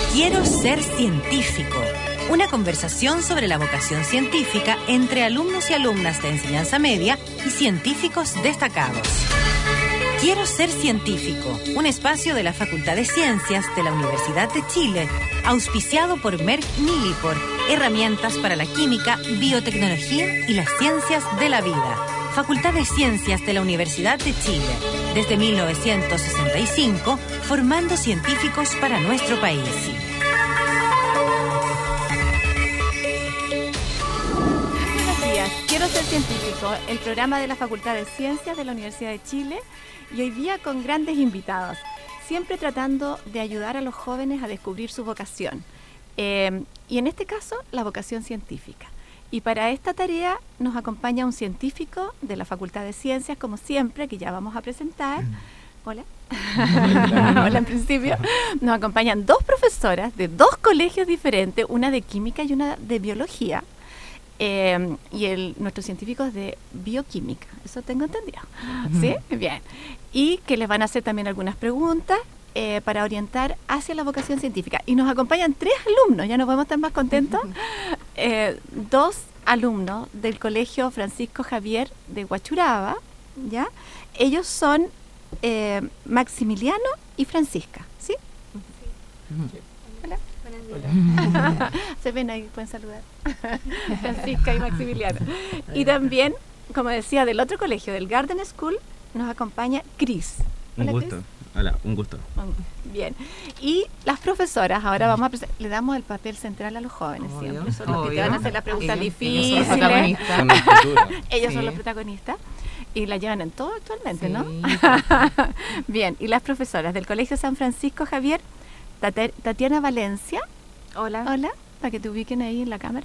Quiero ser científico. Una conversación sobre la vocación científica entre alumnos y alumnas de enseñanza media y científicos destacados. Quiero ser científico, un espacio de la Facultad de Ciencias de la Universidad de Chile, auspiciado por Merck Millipore, herramientas para la química, biotecnología y las ciencias de la vida. Facultad de Ciencias de la Universidad de Chile, desde 1965, formando científicos para nuestro país. Quiero ser científico, el programa de la Facultad de Ciencias de la Universidad de Chile, y hoy día con grandes invitados, siempre tratando de ayudar a los jóvenes a descubrir su vocación, y en este caso la vocación científica. Y para esta tarea nos acompaña un científico de la Facultad de Ciencias, como siempre, que ya vamos a presentar. Hola. Hola, en principio. Nos acompañan dos profesoras de dos colegios diferentes, una de química y una de biología. Y nuestros científicos de bioquímica, eso tengo entendido. ¿Sí? Bien. Y que les van a hacer también algunas preguntas para orientar hacia la vocación científica. Y nos acompañan 3 alumnos, ya nos podemos estar más contentos. 2 alumnos del Colegio Francisco Javier de Huachuraba, ¿ya? Ellos son Maximiliano y Francisca, ¿sí? Sí. Hola. Hola. Se ven ahí, pueden saludar. Francisca y Maximiliano. Y también, como decía, del otro colegio, del Garden School, nos acompaña Cris. Un gusto. Chris. Hola, un gusto. Bien. Y las profesoras, ahora vamos a le damos el papel central a los jóvenes. Obvio. Siempre son los que te van a hacer las preguntas difíciles. Ellos son los protagonistas. Y la llevan en todo actualmente, sí, ¿no? Bien. Y las profesoras del Colegio San Francisco Javier, Tatiana Valencia. Hola. Hola, para que te ubiquen ahí en la cámara.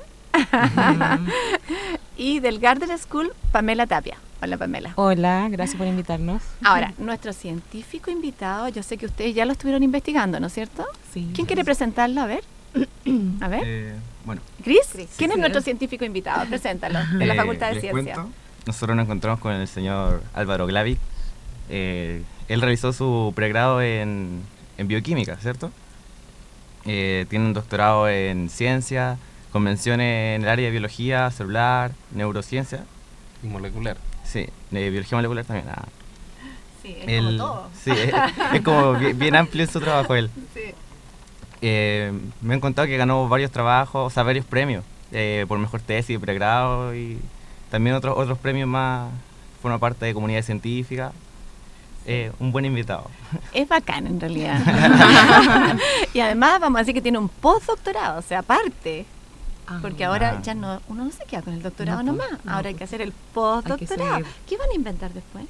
Y del Garden School, Pamela Tapia. Hola, Pamela. Hola, gracias por invitarnos. Ahora, nuestro científico invitado, yo sé que ustedes ya lo estuvieron investigando, ¿no es cierto? Sí. ¿Quién quiere presentarlo? A ver. A ver. Bueno. ¿Cris? ¿Quién es nuestro científico invitado? Preséntalo, de la Facultad de Ciencias. Nosotros nos encontramos con el señor Álvaro Glavic. Él realizó su pregrado en bioquímica, ¿cierto? Tiene un doctorado en ciencia, con menciones en el área de biología celular, neurociencia. Y molecular. Sí, de biología molecular también. Sí, es como todo. Sí, es como bien amplio en su trabajo él. Sí. Me han contado que ganó varios trabajos, o sea, varios premios, por mejor tesis de pregrado y también otros premios más. Forma parte de comunidad científica. Un buen invitado. Es bacán en realidad. Y además vamos a decir que tiene un postdoctorado, o sea, aparte. Porque ahora ya no, uno no se queda con el doctorado nomás. Ahora hay que hacer el postdoctorado. ¿Qué van a inventar después?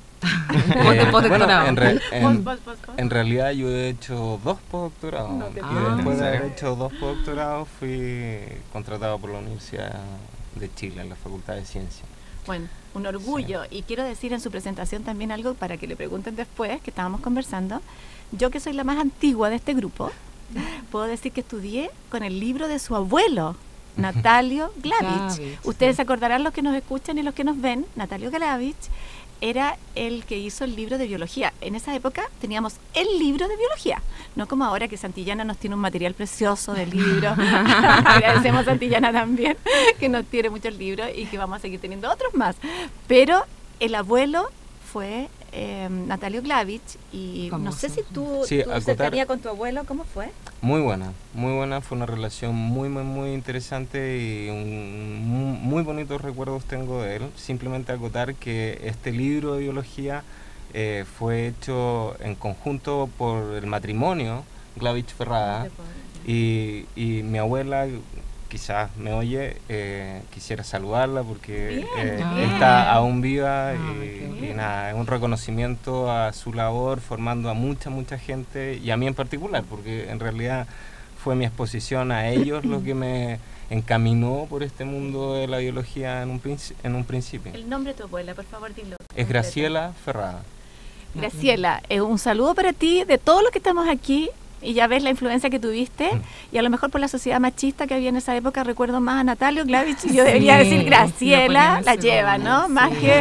En realidad yo he hecho 2 postdoctorados. Y después de haber hecho 2 postdoctorados fui contratado por la Universidad de Chile, en la Facultad de Ciencias. Bueno, un orgullo. Sí. Y quiero decir en su presentación también algo para que le pregunten después, que estábamos conversando. Yo, que soy la más antigua de este grupo, puedo decir que estudié con el libro de su abuelo, Natalio Glavic. Ustedes se acordarán, los que nos escuchan y los que nos ven. Natalio Glavic era el que hizo el libro de biología. En esa época teníamos el libro de biología, no como ahora que Santillana nos tiene un material precioso del libro. Agradecemos a Santillana también, que nos tiene muchos libros y que vamos a seguir teniendo otros más. Pero el abuelo fue Natalio Glavic, y no sé si tú cercanía con tu abuelo, ¿cómo fue? Muy buena, fue una relación muy interesante y muy bonitos recuerdos tengo de él. Simplemente acotar que este libro de biología fue hecho en conjunto por el matrimonio Glavic-Ferrada, y mi abuela, quizás me oye, quisiera saludarla porque está aún viva, y nada, es un reconocimiento a su labor formando a mucha gente, y a mí en particular, porque en realidad fue mi exposición a ellos lo que me encaminó por este mundo de la biología en un principio. El nombre de tu abuela, por favor, dilo. Es Graciela Ferrada. Graciela, un saludo para ti, de todos los que estamos aquí. Y ya ves la influencia que tuviste, y a lo mejor por la sociedad machista que había en esa época, recuerdo más a Natalio Glavic, y yo debería decir Graciela, la lleva, ¿no? Más que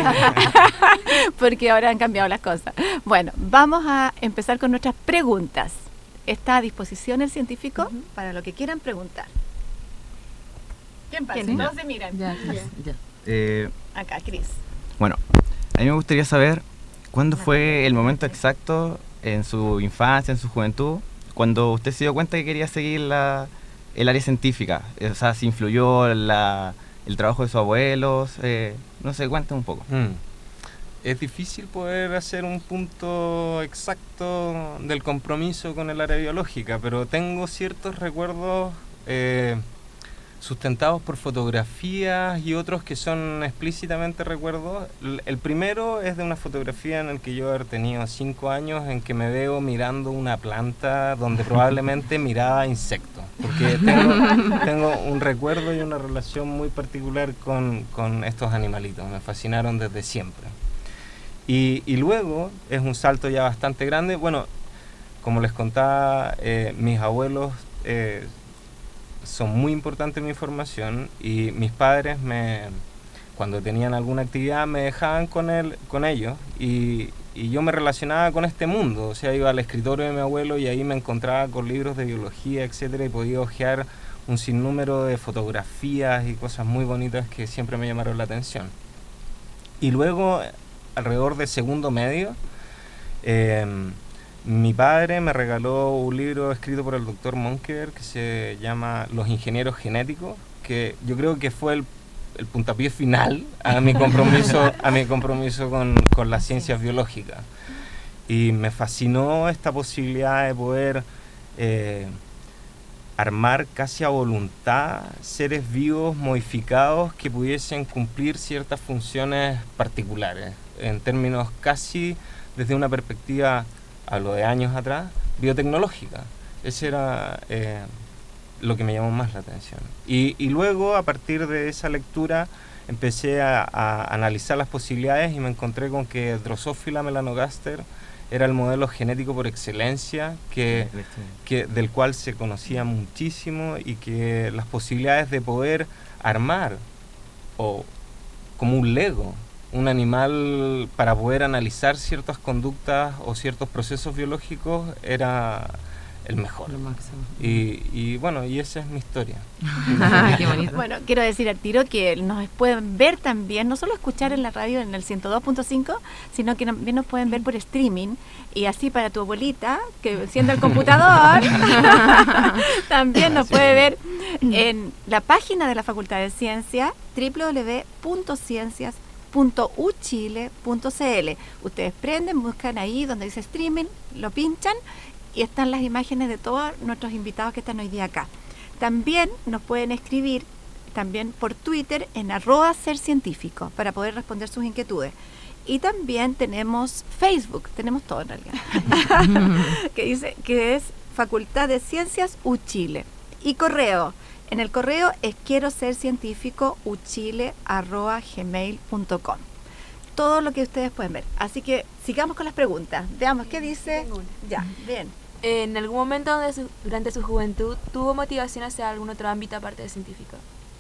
porque ahora han cambiado las cosas. Bueno, vamos a empezar con nuestras preguntas. está a disposición el científico para lo que quieran preguntar. ¿Quién pasa? ¿Sí? Todos se miran. Ya. Acá, Cris. Bueno, a mí me gustaría saber cuándo fue el momento exacto en su infancia, en su juventud, cuando usted se dio cuenta que quería seguir el área científica. O sea, si influyó el trabajo de sus abuelos, no sé, cuéntame un poco. Es difícil poder hacer un punto exacto del compromiso con el área biológica, pero tengo ciertos recuerdos sustentados por fotografías y otros que son explícitamente recuerdos. El primero es de una fotografía en la que yo haber tenido 5 años, en que me veo mirando una planta donde probablemente miraba insectos, porque tengo un recuerdo y una relación muy particular con estos animalitos, me fascinaron desde siempre. Y luego es un salto ya bastante grande. Bueno, como les contaba, mis abuelos son muy importantes en mi formación, y mis padres cuando tenían alguna actividad me dejaban con ellos, y yo me relacionaba con este mundo. O sea, iba al escritorio de mi abuelo y ahí me encontraba con libros de biología, etcétera, y podía hojear un sinnúmero de fotografías y cosas muy bonitas que siempre me llamaron la atención. Y luego, alrededor de segundo medio, mi padre me regaló un libro escrito por el doctor Monkeberg que se llama Los ingenieros genéticos, que yo creo que fue el puntapié final a mi compromiso con las ciencias biológicas. Y me fascinó esta posibilidad de poder armar casi a voluntad seres vivos modificados que pudiesen cumplir ciertas funciones particulares, en términos casi desde una perspectiva, hablo de años atrás, biotecnológica. Ese era lo que me llamó más la atención. Y luego, a partir de esa lectura, empecé a analizar las posibilidades y me encontré con que Drosophila melanogaster era el modelo genético por excelencia del cual se conocía muchísimo, y que las posibilidades de poder armar, o como un Lego, un animal para poder analizar ciertas conductas o ciertos procesos biológicos era el mejor. Lo máximo. Y bueno, y esa es mi historia. Qué bonito. Bueno, quiero decir al tiro que nos pueden ver también, no solo escuchar en la radio en el 102.5, sino que también nos pueden ver por streaming, y así para tu abuelita, que encienda el computador, también nos puede ver en la página de la Facultad de Ciencias, www.ciencias.uchile.cl. Ustedes prenden, buscan ahí donde dice streaming, lo pinchan, y están las imágenes de todos nuestros invitados que están hoy día acá. También nos pueden escribir también por Twitter en @sercientífico para poder responder sus inquietudes. Y también tenemos Facebook, tenemos todo en realidad, que es Facultad de Ciencias Uchile. Y correo, en el correo es quierosercientificouchile@gmail.com. Todo lo que ustedes pueden ver. Así que sigamos con las preguntas. Veamos qué dice. Ya, bien. ¿En algún momento durante su juventud tuvo motivación hacia algún otro ámbito aparte de científico?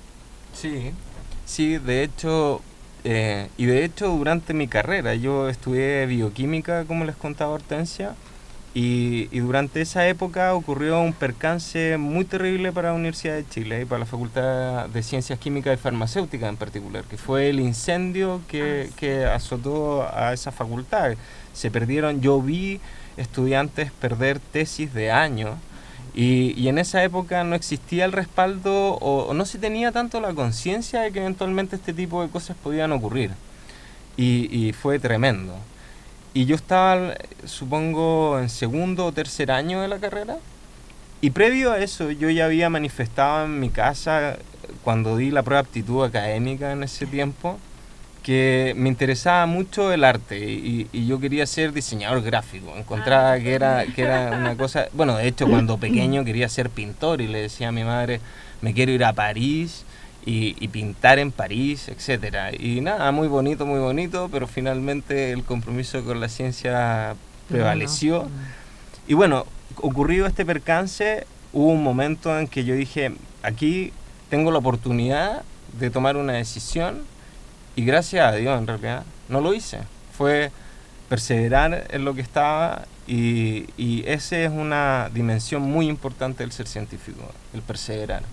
Sí, de hecho, durante mi carrera yo estudié bioquímica, como les contaba Hortensia, y durante esa época ocurrió un percance muy terrible para la Universidad de Chile y para la Facultad de Ciencias Químicas y Farmacéuticas en particular, que fue el incendio que azotó a esa facultad. Yo vi estudiantes perder tesis de años, y en esa época no existía el respaldo, o no se tenía tanto la conciencia de que eventualmente este tipo de cosas podían ocurrir, y fue tremendo. Y yo estaba, supongo, en segundo o tercer año de la carrera, y previo a eso yo ya había manifestado en mi casa, cuando di la prueba de aptitud académica en ese tiempo, que me interesaba mucho el arte, y yo quería ser diseñador gráfico. Encontraba que era una cosa... Bueno, de hecho, cuando pequeño quería ser pintor, y le decía a mi madre, me quiero ir a París y pintar en París, etcétera. Y nada, muy bonito, pero finalmente el compromiso con la ciencia prevaleció. Y bueno, ocurrido este percance, hubo un momento en que yo dije, aquí tengo la oportunidad de tomar una decisión, y gracias a Dios, en realidad, no lo hice. Fue perseverar en lo que estaba Y esa es una dimensión muy importante del ser científico, el perseverar.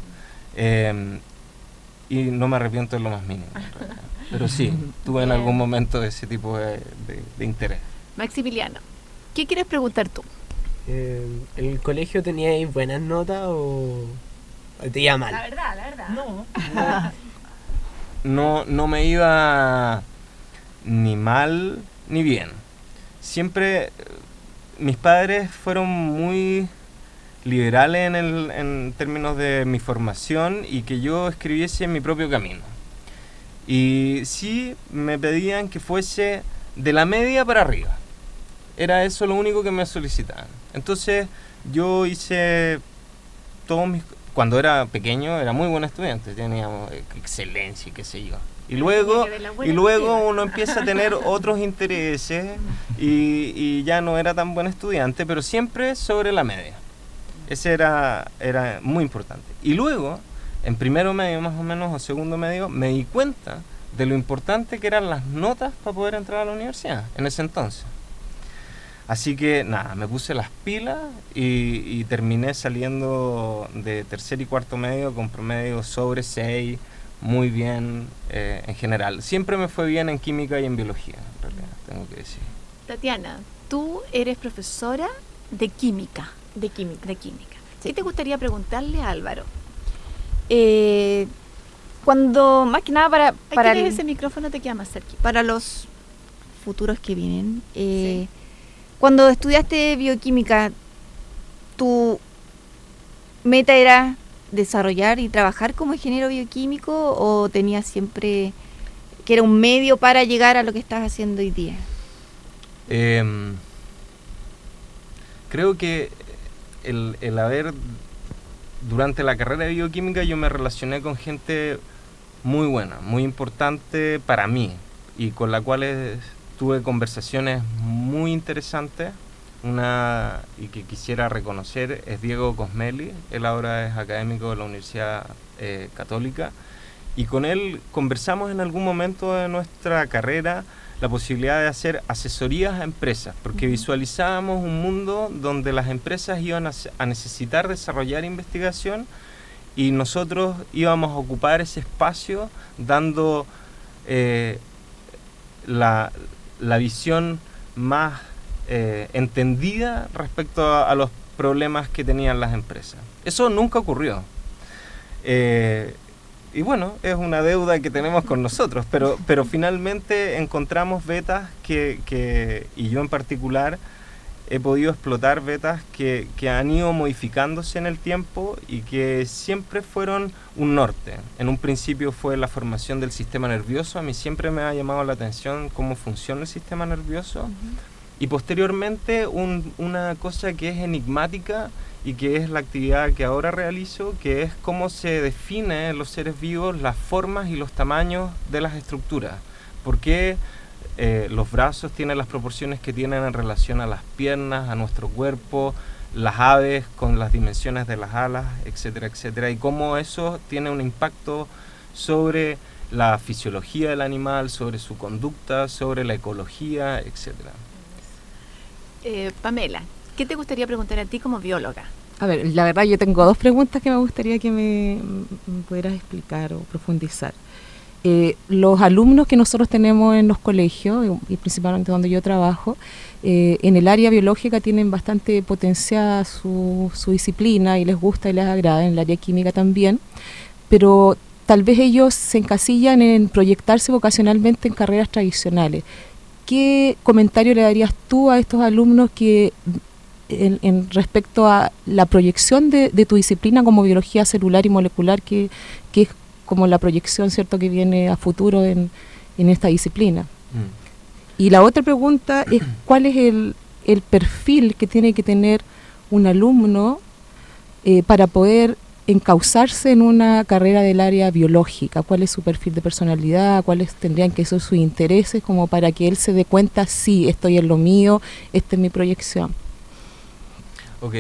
Y no me arrepiento en lo más mínimo, en realidad. Pero sí, tuve en algún momento ese tipo de interés. Maximiliano, ¿qué quieres preguntar tú? ¿En el colegio teníais buenas notas o te iba mal? La verdad. No me iba ni mal ni bien. Siempre mis padres fueron muy liberales en términos de mi formación y que yo escribiese mi propio camino. Y sí me pedían que fuese de la media para arriba. Era eso lo único que me solicitaban. Entonces yo hice cuando era pequeño era muy buen estudiante, teníamos excelencia y qué sé yo. Y luego uno empieza a tener otros intereses y ya no era tan buen estudiante, pero siempre sobre la media. Ese era muy importante. Y luego, en primero medio más o menos, o segundo medio, me di cuenta de lo importante que eran las notas para poder entrar a la universidad en ese entonces. Así que nada, me puse las pilas y terminé saliendo de tercer y cuarto medio con promedio sobre 6, muy bien en general. Siempre me fue bien en química y en biología, en realidad, tengo que decir. Tatiana, tú eres profesora de química. De química. ¿Qué te gustaría preguntarle a Álvaro? Cuando, más que nada para ese micrófono te queda más cerca. para los futuros que vienen, cuando estudiaste bioquímica, ¿tu meta era desarrollar y trabajar como ingeniero bioquímico o tenías siempre que era un medio para llegar a lo que estás haciendo hoy día? Creo que el haber, durante la carrera de bioquímica yo me relacioné con gente muy buena, muy importante para mí y con la cual tuve conversaciones muy interesantes. Una y que quisiera reconocer es Diego Cosmeli. Él ahora es académico de la Universidad Católica y con él conversamos en algún momento de nuestra carrera la posibilidad de hacer asesorías a empresas, porque visualizábamos un mundo donde las empresas iban a necesitar desarrollar investigación y nosotros íbamos a ocupar ese espacio dando la visión más entendida respecto a los problemas que tenían las empresas. Eso nunca ocurrió. Y bueno, es una deuda que tenemos con nosotros, pero finalmente encontramos vetas y yo en particular he podido explotar vetas que han ido modificándose en el tiempo y que siempre fueron un norte. En un principio fue la formación del sistema nervioso. A mí siempre me ha llamado la atención cómo funciona el sistema nervioso. Y posteriormente una cosa que es enigmática y que es la actividad que ahora realizo, que es cómo se define en los seres vivos las formas y los tamaños de las estructuras. ¿Por qué los brazos tienen las proporciones que tienen en relación a las piernas, a nuestro cuerpo, las aves con las dimensiones de las alas, etcétera, etcétera? Y cómo eso tiene un impacto sobre la fisiología del animal, sobre su conducta, sobre la ecología, etcétera. Pamela, ¿qué te gustaría preguntar a ti como bióloga? A ver, la verdad yo tengo dos preguntas que me gustaría que me pudieras explicar o profundizar. Los alumnos que nosotros tenemos en los colegios, y principalmente donde yo trabajo, en el área biológica tienen bastante potenciada su disciplina y les gusta y les agrada, en el área química también, pero tal vez ellos se encasillan en proyectarse vocacionalmente en carreras tradicionales. ¿Qué comentario le darías tú a estos alumnos que en respecto a la proyección de tu disciplina como biología celular y molecular, que es como la proyección, ¿cierto?, que viene a futuro en esta disciplina? Y la otra pregunta es, ¿cuál es el perfil que tiene que tener un alumno para poder encauzarse en una carrera del área biológica? ¿Cuál es su perfil de personalidad? ¿Cuáles tendrían que ser sus intereses como para que él se dé cuenta, sí, estoy en lo mío, esta es mi proyección? Ok.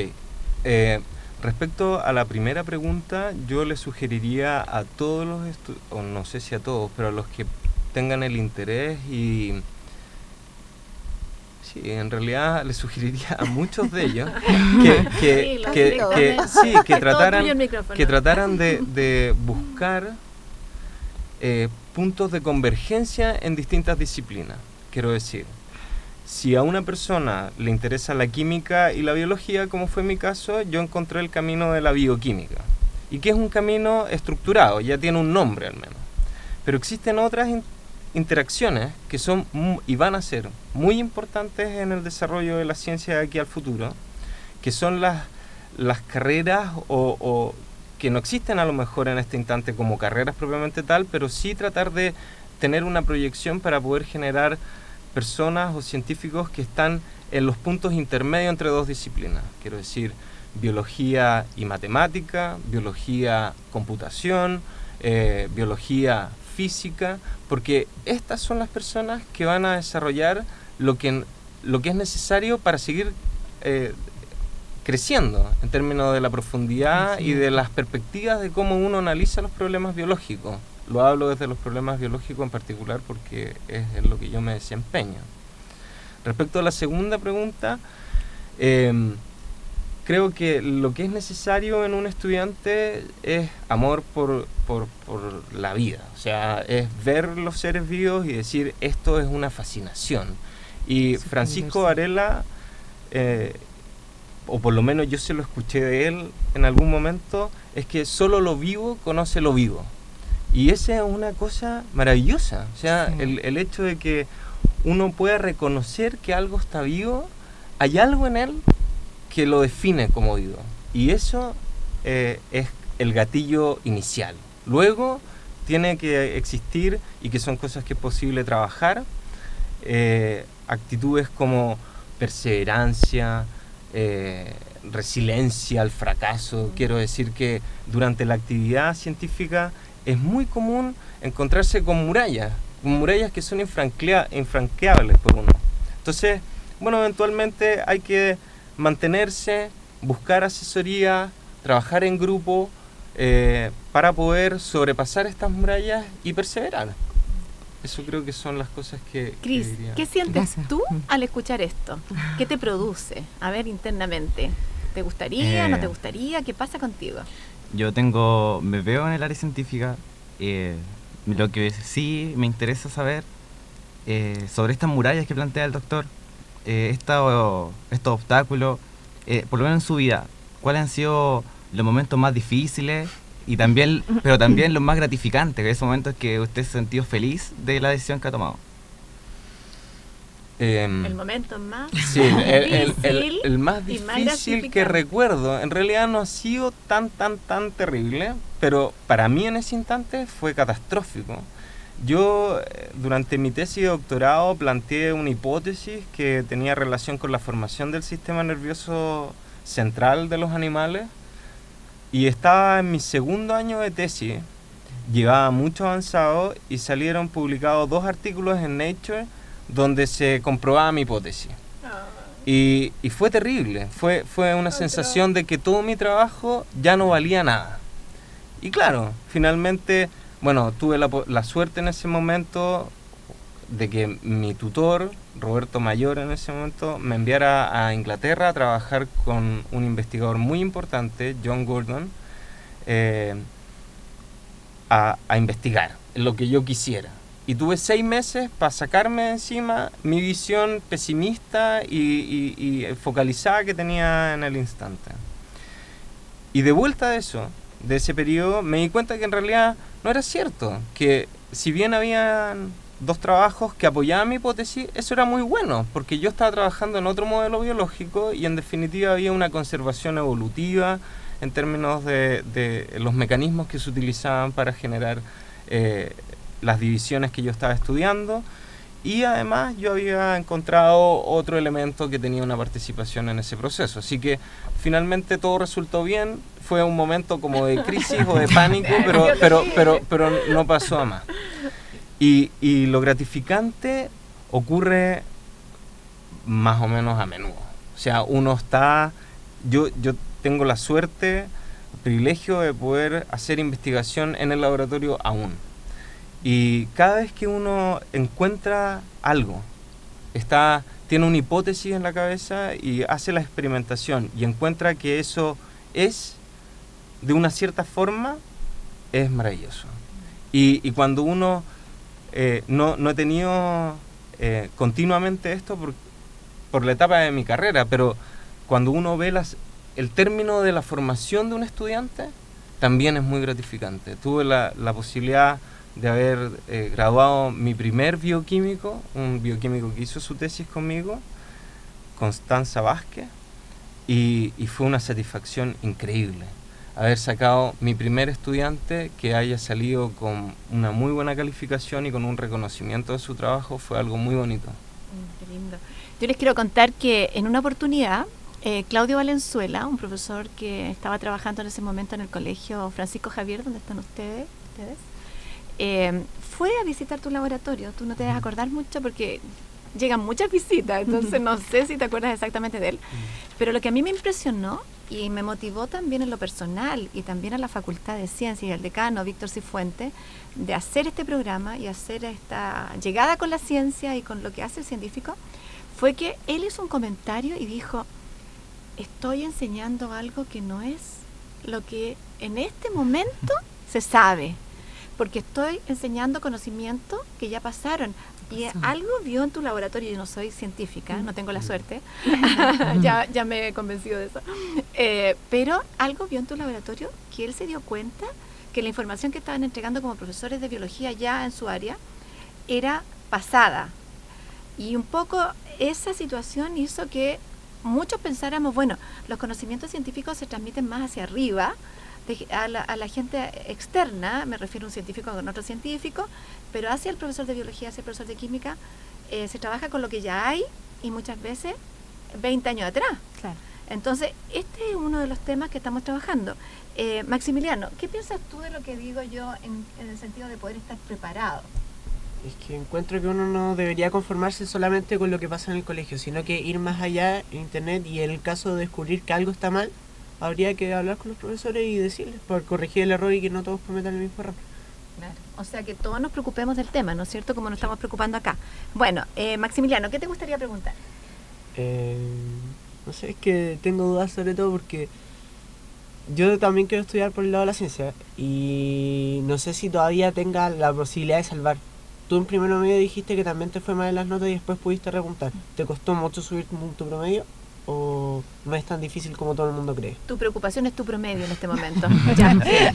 Respecto a la primera pregunta, yo le sugeriría a todos los o no sé si a todos, pero a los que tengan el interés y Sí, en realidad le sugeriría a muchos de ellos que trataran de buscar puntos de convergencia en distintas disciplinas. Quiero decir, si a una persona le interesa la química y la biología, como fue mi caso, yo encontré el camino de la bioquímica. Y que es un camino estructurado, ya tiene un nombre al menos. Pero existen otras interacciones que son y van a ser muy importantes en el desarrollo de la ciencia de aquí al futuro, que son las carreras o que no existen a lo mejor en este instante como carreras propiamente tal, pero sí tratar de tener una proyección para poder generar personas o científicos que están en los puntos intermedios entre dos disciplinas. Quiero decir, biología y matemática, biología, computación, biología, física, porque estas son las personas que van a desarrollar lo que es necesario para seguir creciendo en términos de la profundidad y de las perspectivas de cómo uno analiza los problemas biológicos. Lo hablo desde los problemas biológicos en particular porque es en lo que yo me desempeño. Respecto a la segunda pregunta, creo que lo que es necesario en un estudiante es amor por la vida. O sea, es ver los seres vivos y decir, esto es una fascinación. Y Francisco Varela, o por lo menos yo se lo escuché de él en algún momento, es que solo lo vivo conoce lo vivo. Y esa es una cosa maravillosa. O sea, el hecho de que uno pueda reconocer que algo está vivo, hay algo en él que lo define como vivo. Y eso es el gatillo inicial. Luego tiene que existir, y que son cosas que es posible trabajar, actitudes como perseverancia, resiliencia al fracaso. Quiero decir que durante la actividad científica es muy común encontrarse con murallas que son infranqueables por uno. Entonces, bueno, eventualmente hay que mantenerse, buscar asesoría, trabajar en grupo para poder sobrepasar estas murallas y perseverar. Eso creo que son las cosas que Cris, diría. ¿qué sientes tú al escuchar esto? ¿Qué te produce? A ver, internamente. ¿Te gustaría? ¿No te gustaría? ¿Qué pasa contigo? Me veo en el área científica. Lo que sí me interesa saber sobre estas murallas que plantea el doctor, estos obstáculos, por lo menos en su vida, ¿cuáles han sido los momentos más difíciles pero también los más gratificantes, esos momentos que usted se ha sentido feliz de la decisión que ha tomado? El momento más el más difícil que recuerdo, en realidad no ha sido tan terrible, pero para mí en ese instante fue catastrófico. Yo durante mi tesis de doctorado planteé una hipótesis que tenía relación con la formación del sistema nervioso central de los animales, y estaba en mi segundo año de tesis, llevaba mucho avanzado, y salieron publicados 2 artículos en Nature donde se comprobaba mi hipótesis. Y fue terrible, fue una sensación de que todo mi trabajo ya no valía nada. Y claro, finalmente, bueno, tuve la suerte en ese momento de que mi tutor, Roberto Mayor, en ese momento me enviara a Inglaterra a trabajar con un investigador muy importante, John Gurdon, a investigar lo que yo quisiera. Y tuve 6 meses para sacarme de encima mi visión pesimista y focalizada que tenía en el instante. Y de vuelta de ese periodo, me di cuenta que en realidad no era cierto, que si bien habían 2 trabajos que apoyaban mi hipótesis, eso era muy bueno, porque yo estaba trabajando en otro modelo biológico y en definitiva había una conservación evolutiva en términos de los mecanismos que se utilizaban para generar las divisiones que yo estaba estudiando, y además yo había encontrado otro elemento que tenía una participación en ese proceso. Así que finalmente todo resultó bien. Fue un momento como de crisis o de pánico, pero no pasó a más. Y lo gratificante ocurre más o menos a menudo. O sea, uno está... Yo tengo la suerte, el privilegio de poder hacer investigación en el laboratorio aún. Y cada vez que uno encuentra algo tiene una hipótesis en la cabeza y hace la experimentación y encuentra que eso es, de una cierta forma, es maravilloso. Y cuando uno, no he tenido continuamente esto por la etapa de mi carrera, pero cuando uno ve el término de la formación de un estudiante, también es muy gratificante. Tuve la posibilidad de haber graduado mi primer bioquímico, un bioquímico que hizo su tesis conmigo, Constanza Vázquez, y fue una satisfacción increíble haber sacado mi primer estudiante que haya salido con una muy buena calificación y con un reconocimiento de su trabajo. Fue algo muy bonito. Qué lindo. Yo les quiero contar que en una oportunidad Claudio Valenzuela, un profesor que estaba trabajando en ese momento en el colegio Francisco Javier, donde están ustedes, fue a visitar tu laboratorio. Tú no te debes acordar mucho porque llegan muchas visitas, entonces no sé si te acuerdas exactamente de él. Pero lo que a mí me impresionó y me motivó también en lo personal y también a la Facultad de Ciencias y al decano Víctor Cifuentes de hacer este programa y hacer esta llegada con la ciencia y con lo que hace el científico, fue que él hizo un comentario y dijo: estoy enseñando algo que no es lo que en este momento se sabe, porque estoy enseñando conocimientos que ya pasaron. Y algo vio en tu laboratorio, yo no soy científica, no tengo la suerte, ya me he convencido de eso, pero algo vio en tu laboratorio que él se dio cuenta que la información que estaban entregando como profesores de biología ya en su área era pasada. Y un poco esa situación hizo que muchos pensáramos, bueno, los conocimientos científicos se transmiten más hacia arriba, a la gente externa, me refiero a un científico con otro científico, pero hacia el profesor de biología, hacia el profesor de química, se trabaja con lo que ya hay y muchas veces 20 años atrás. Claro. Entonces, este es uno de los temas que estamos trabajando. Maximiliano, ¿qué piensas tú de lo que digo yo en el sentido de poder estar preparado? Es que encuentro que uno no debería conformarse solamente con lo que pasa en el colegio, sino que ir más allá en internet, y en el caso de descubrir que algo está mal, habría que hablar con los profesores y decirles para corregir el error y que no todos cometan el mismo error. Claro. O sea, que todos nos preocupemos del tema, ¿no es cierto? Como nos estamos preocupando acá. Bueno, Maximiliano, ¿qué te gustaría preguntar? No sé, es que tengo dudas sobre todo porque yo también quiero estudiar por el lado de la ciencia y no sé si todavía tenga la posibilidad de salvar. Tú en primero medio dijiste que también te fue mal en las notas y después pudiste repuntar. ¿Te costó mucho subir tu promedio o no es tan difícil como todo el mundo cree? Tu preocupación es tu promedio en este momento. Ya,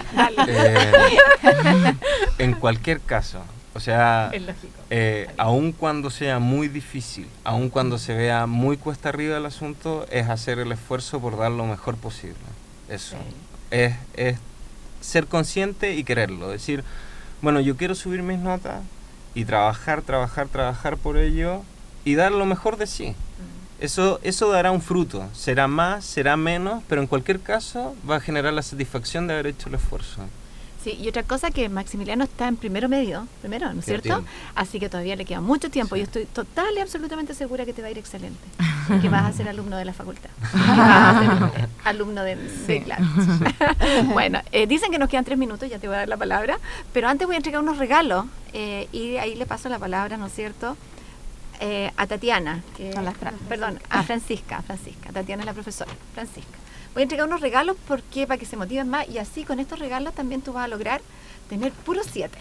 en cualquier caso, o sea, es lógico. Aun cuando sea muy difícil, aun cuando se vea muy cuesta arriba el asunto, es hacer el esfuerzo por dar lo mejor posible. Eso. Sí. Es ser consciente y quererlo. Decir, bueno, yo quiero subir mis notas y trabajar por ello y dar lo mejor de sí. Eso dará un fruto, será más, será menos, pero en cualquier caso va a generar la satisfacción de haber hecho el esfuerzo. Sí, y otra cosa que Maximiliano está en primero, ¿no es cierto? Tiempo. Así que todavía le queda mucho tiempo. Sí. Yo estoy total y absolutamente segura que te va a ir excelente, que vas a ser alumno de la facultad, vas a ser alumno de clase. Sí. Bueno, dicen que nos quedan 3 minutos, ya te voy a dar la palabra, pero antes voy a entregar unos regalos y ahí le paso la palabra, ¿no es cierto?, a Tatiana, a Francisca. Tatiana es la profesora, Francisca. Voy a entregar unos regalos porque para que se motiven más y así con estos regalos también tú vas a lograr tener puros 7.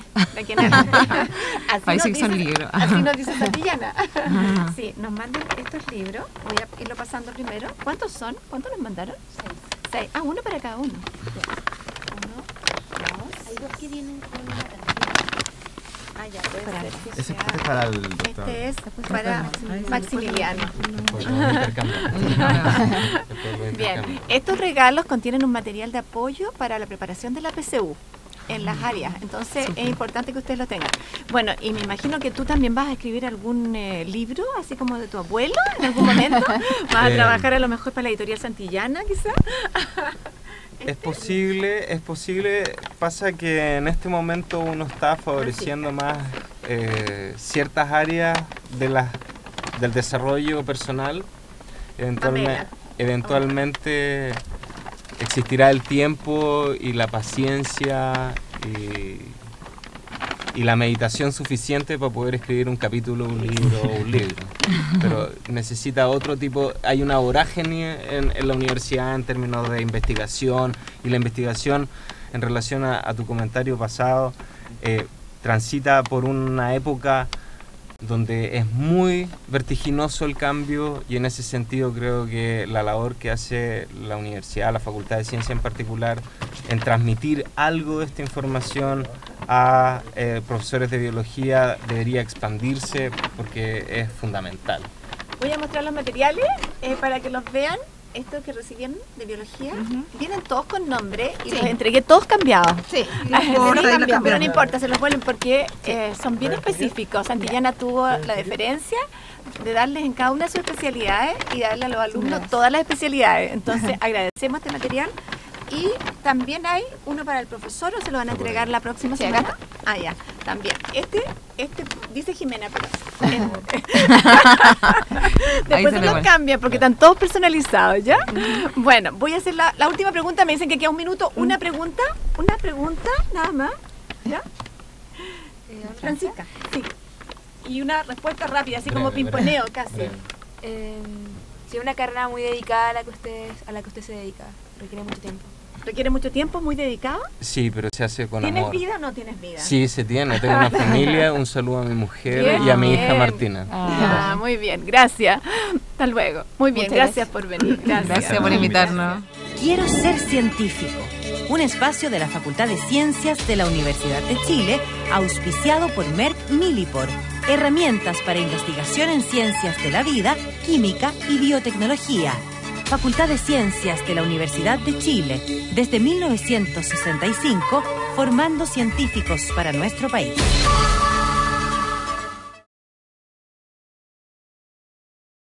Así nos dice Tatiana. Sí, nos mandan estos libros. Voy a irlo pasando primero. ¿Cuántos son? ¿Cuántos nos mandaron? 6. Ah, uno para cada uno. 1, 2. Hay 2 que vienen con una tarjeta. Ah, ya, puede ser que Ese sea. es para el doctor. Este es para Maximiliano. Bien, estos regalos contienen un material de apoyo para la preparación de la PSU en las áreas, entonces es importante que ustedes lo tengan. Bueno, y me imagino que tú también vas a escribir algún libro, así como de tu abuelo, en algún momento. Vas a trabajar a lo mejor para la editorial Santillana, quizás. Es posible, pasa que en este momento uno está favoreciendo más ciertas áreas del desarrollo personal. Eventualmente existirá el tiempo y la paciencia la meditación suficiente para poder escribir un capítulo, un libro o un libro. Pero necesita otro tipo, hay una vorágine en la universidad en términos de investigación, y la investigación en relación a tu comentario pasado transita por una época donde es muy vertiginoso el cambio, y en ese sentido creo que la labor que hace la universidad, la Facultad de Ciencia en particular, en transmitir algo de esta información a profesores de biología debería expandirse, porque es fundamental. Voy a mostrar los materiales para que los vean. Estos que recibieron de biología vienen todos con nombre y los entregué todos cambiados. Sí, pero no importa, se los vuelven porque son bien específicos. Santillana tuvo la deferencia de darles en cada una de sus especialidades y darle a los alumnos todas las especialidades. Entonces agradecemos este material. Y también hay uno para el profesor, o se lo van a entregar la próxima semana. Ah, ya, también. Este dice Jimena, pero después se los cambian porque están todos personalizados, ¿ya? Bueno, voy a hacer la última pregunta. Me dicen que queda un minuto. Una pregunta, nada más, ¿ya? Francisca, sí. Y una respuesta rápida, así como pimponeo casi. Sí, una carrera muy dedicada a la que usted se dedica. Requiere mucho tiempo. ¿Requiere mucho tiempo? ¿Muy dedicado? Sí, pero se hace con ¿Tienes amor. vida o no tienes vida? Sí, se tiene. Tengo una familia. Un saludo a mi mujer y a mi hija Martina. Muy bien, gracias. Hasta luego. Muy bien, gracias por venir. Gracias por invitarnos. Quiero ser científico. Un espacio de la Facultad de Ciencias de la Universidad de Chile, auspiciado por Merck Millipore. Herramientas para investigación en ciencias de la vida, química y biotecnología. Facultad de Ciencias de la Universidad de Chile, desde 1965, formando científicos para nuestro país.